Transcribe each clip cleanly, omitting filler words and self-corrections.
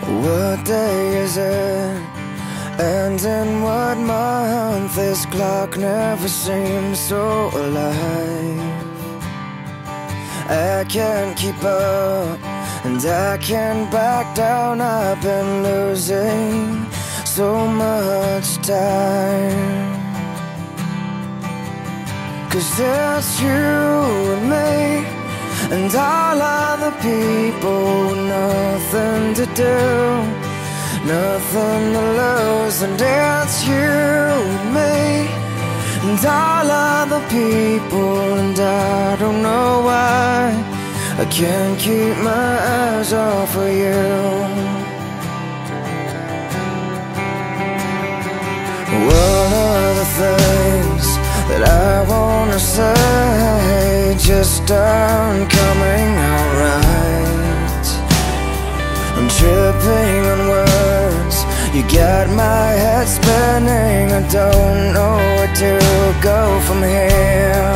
What day is it? And in what month? This clock never seems so alive. I can't keep up, and I can't back down. I've been losing so much time. 'Cause it's you and me, and all other people with nothing to do, nothing to lose. And it's you and me, and all other people. And I don't know why I can't keep my eyes off of you. One of the things that I wanna say just aren't coming out right. I'm tripping on words, you got my head spinning. I don't know where to go from here.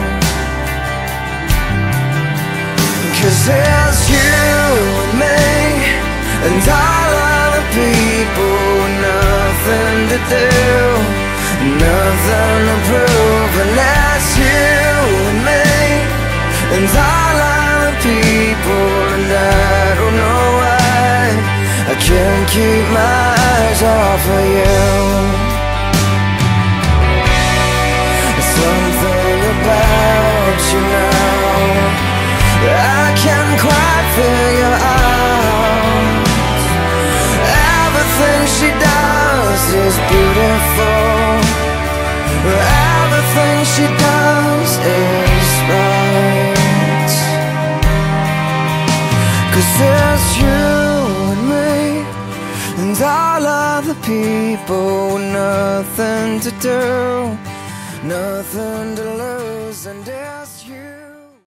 'Cause it's you and me, and all other people with nothing to do, nothing to prove. And that's you and me, and all other people. And I don't know why I can't keep my eyes off of you. There's something about you now that I can't quite figure out. Everything she does is beautiful, everything she does is right. 'Cause it's you and me, and all other people with nothing to do, nothing to lose. And it's you.